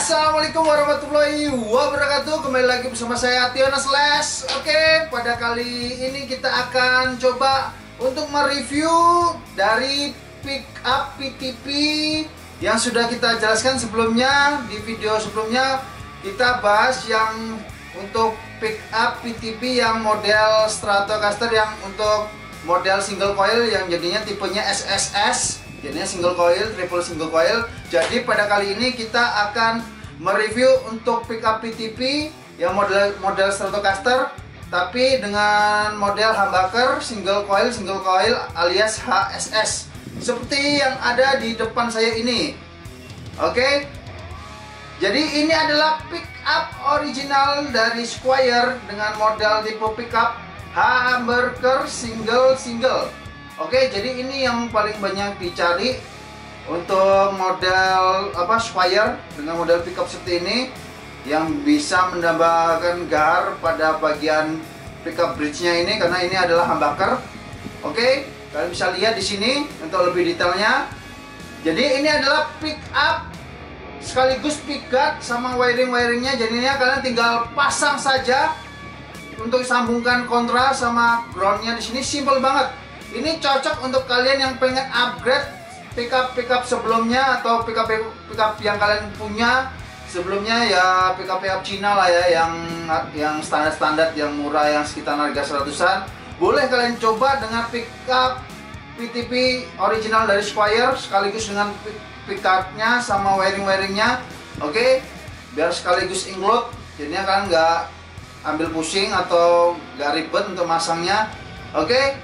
Assalamualaikum warahmatullahi wabarakatuh. Kembali lagi bersama saya Tionas Les. Oke, pada kali ini kita akan coba untuk mereview dari pickup PTP yang sudah kita jelaskan sebelumnya. Di video sebelumnya kita bahas yang untuk pickup PTP yang model Stratocaster, yang untuk model single coil yang jadinya tipenya SSS, jadinya single coil, triple single coil. Jadi pada kali ini kita akan mereview untuk pickup PTP yang model Stratocaster, tapi dengan model humbucker single coil alias HSS, seperti yang ada di depan saya ini. Oke, jadi ini adalah pickup original dari Squier dengan model tipe pickup humbucker single. Oke, jadi ini yang paling banyak dicari untuk model Squier dengan model pickup seperti ini, yang bisa menambahkan gar pada bagian pickup bridge-nya ini, karena ini adalah humbucker. Oke, kalian bisa lihat di sini untuk lebih detailnya. Jadi ini adalah pickup sekaligus pick-guard sama wiring-wiringnya. Jadinya kalian tinggal pasang saja untuk sambungkan kontra sama groundnya di sini. Simple banget. Ini cocok untuk kalian yang pengen upgrade pickup sebelumnya, atau pickup yang kalian punya sebelumnya, ya pickup Cina lah ya, yang standar yang murah, yang sekitar harga 100-an. Boleh kalian coba dengan pickup PTP original dari Squier sekaligus dengan pickupnya sama wiring-wiringnya. Oke, biar sekaligus include, jadinya kalian nggak ambil pusing atau nggak ribet untuk masangnya. Oke,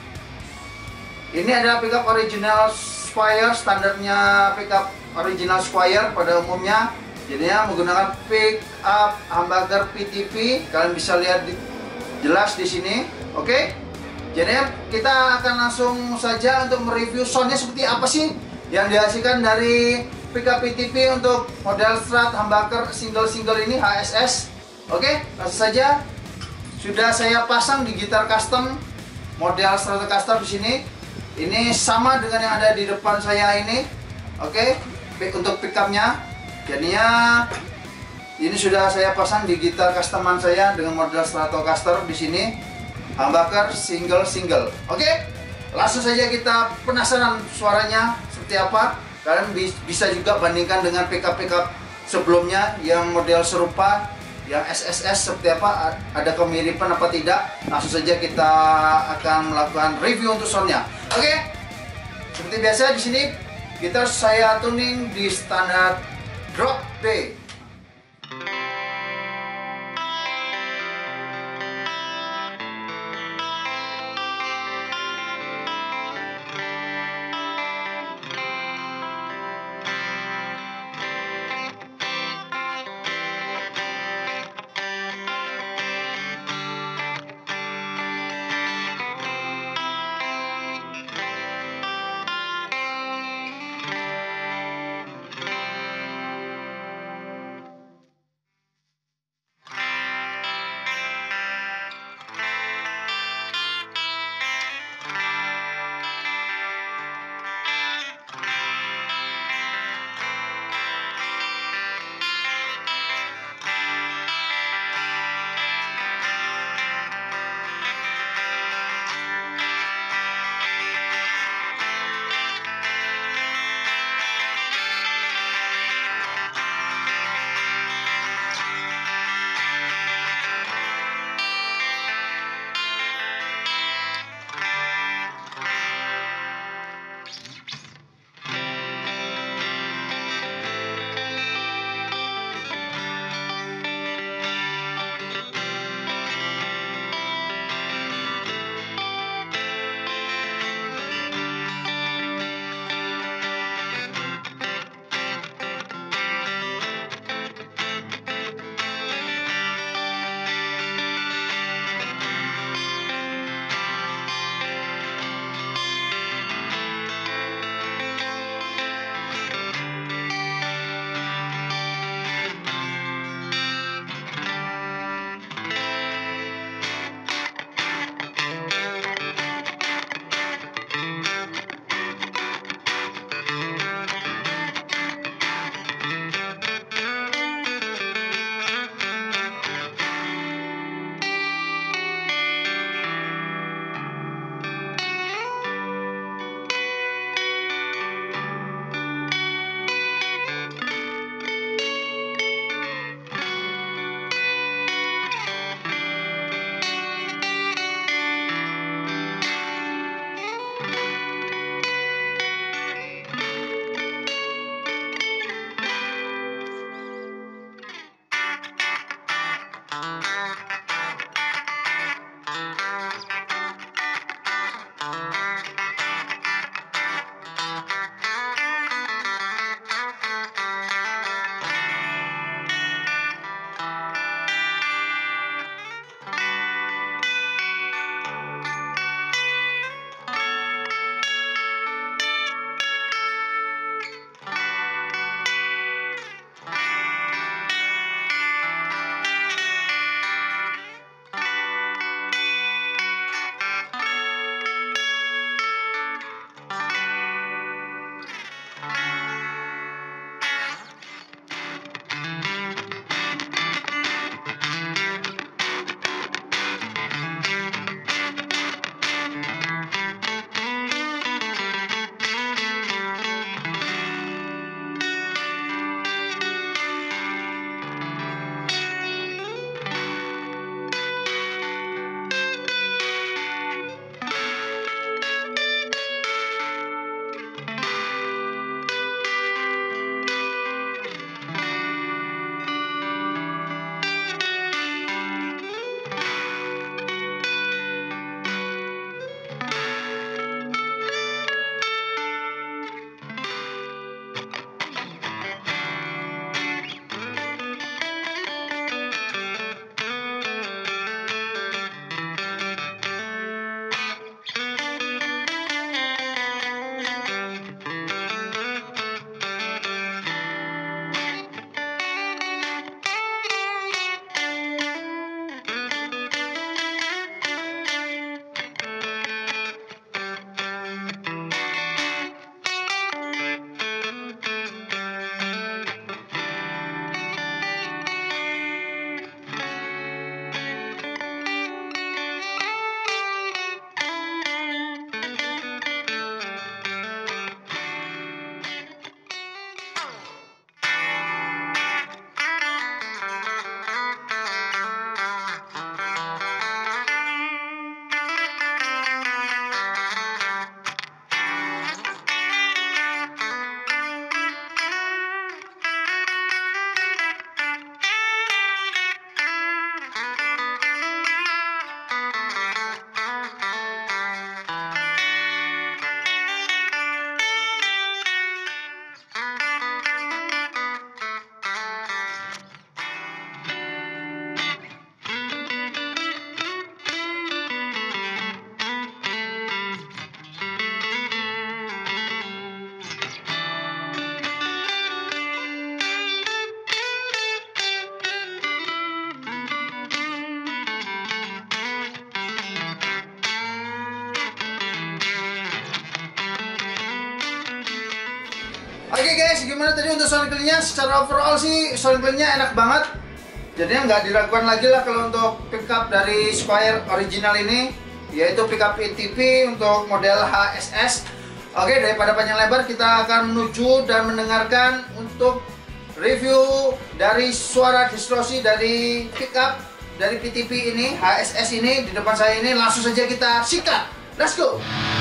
ini adalah pickup original Squier, standarnya pickup original Squier pada umumnya. Jadinya menggunakan pickup humbucker PTP. Kalian bisa lihat jelas di sini. Oke, jadi kita akan langsung saja untuk mereview soundnya seperti apa sih yang dihasilkan dari pickup PTP untuk model Strat humbucker single ini HSS. Oke, langsung saja. Sudah saya pasang di gitar custom model Stratocaster di sini. Ini sama dengan yang ada di depan saya ini. Oke, untuk pickupnya. Jadinya ini sudah saya pasang di gitar customan saya dengan model Stratocaster di sini, humbucker single. Oke, langsung saja kita penasaran suaranya seperti apa. Kalian bisa juga bandingkan dengan pickup sebelumnya yang model serupa, yang SSS, seperti apa, ada kemiripan apa tidak. Langsung saja kita akan melakukan review untuk soundnya. Oke, seperti biasa di sini gitar saya tuning di standar drop D. Oke guys, gimana tadi untuk sound clean-nya? Secara overall sih sound clean-nya enak banget. Jadinya nggak diragukan lagi lah kalau untuk pickup dari Squier original ini, yaitu pickup PTP untuk model HSS. Oke, daripada panjang lebar, kita akan menuju dan mendengarkan untuk review dari suara distorsi dari pickup dari PTP ini, HSS ini di depan saya ini. Langsung saja kita sikat. Let's go.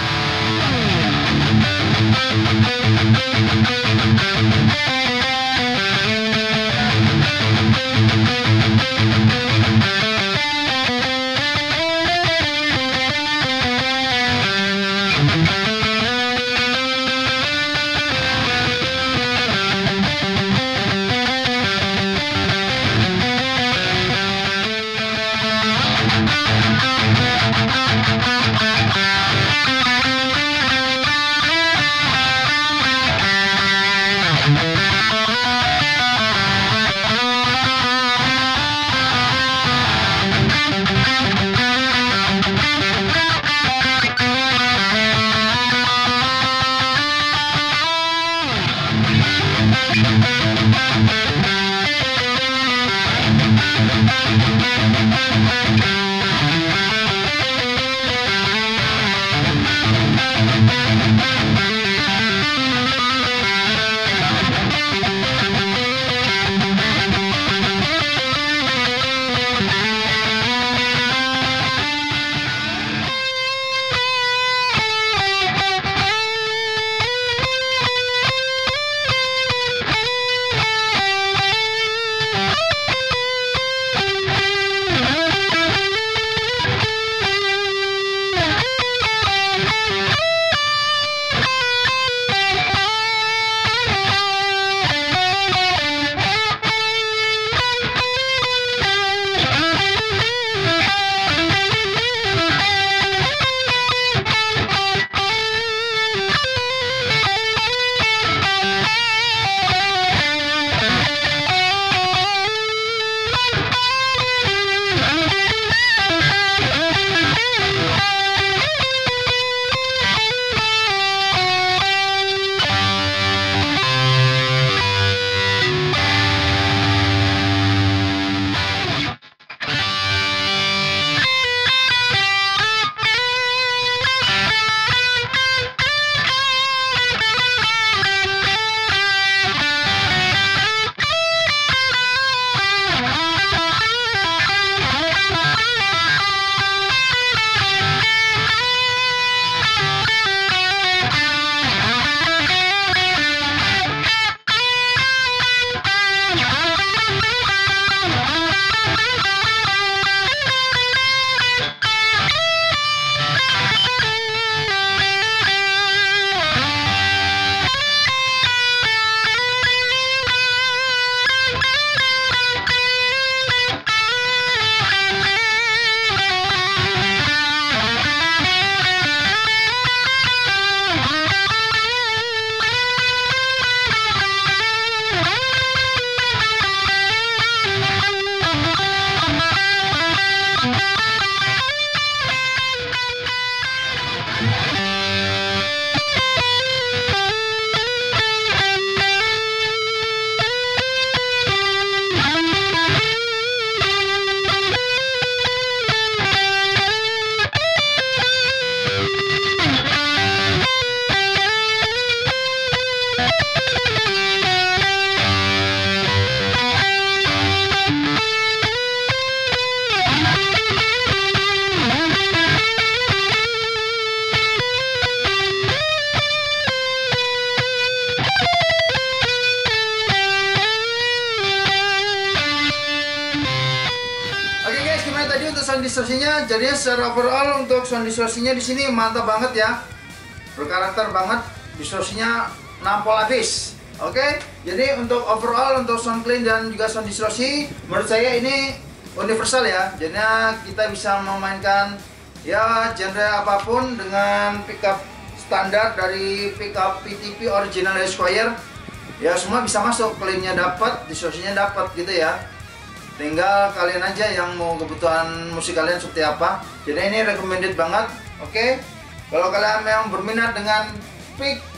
Sound distorsinya, jadinya secara overall untuk sound distorsinya di sini mantap banget ya, berkarakter banget, distorsinya nampol habis. Oke, jadi untuk overall untuk sound clean dan juga sound distorsi, menurut saya ini universal ya. Jadinya kita bisa memainkan ya genre apapun dengan pickup standar dari pickup PTP original dari Squier. Ya semua bisa masuk, cleannya dapat, distorsinya dapat gitu ya. Tinggal kalian aja yang mau kebutuhan musik kalian seperti apa. Jadi ini recommended banget. Oke, kalau kalian memang berminat dengan pick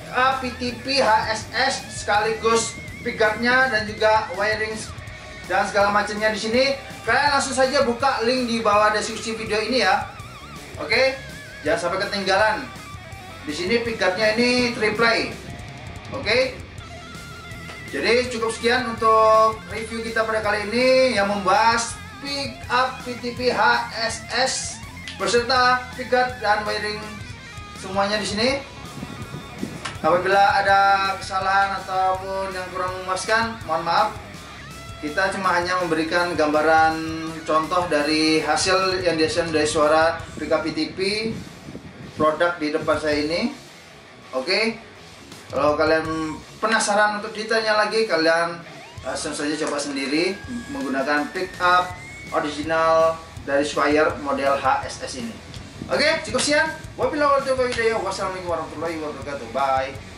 up PTP HSS sekaligus pickupnya dan juga wiring dan segala macamnya di sini. Kalian langsung saja buka link di bawah deskripsi video ini ya. Oke, jangan sampai ketinggalan. Di sini pickupnya ini triplay. Oke. Jadi cukup sekian untuk review kita pada kali ini yang membahas pickup PTP HSS beserta pickup dan wiring semuanya di sini. Apabila ada kesalahan ataupun yang kurang memuaskan, mohon maaf. Kita cuma hanya memberikan gambaran contoh dari hasil yang dihasilkan dari suara pickup PTP produk di depan saya ini. Oke. Kalau kalian penasaran untuk ditanya lagi, kalian langsung saja coba sendiri menggunakan pickup original dari Squire model HSS ini. Oke, cukup sekian. Wabillahi taufiq wal hidayah. Wassalamualaikum warahmatullahi wabarakatuh. Bye.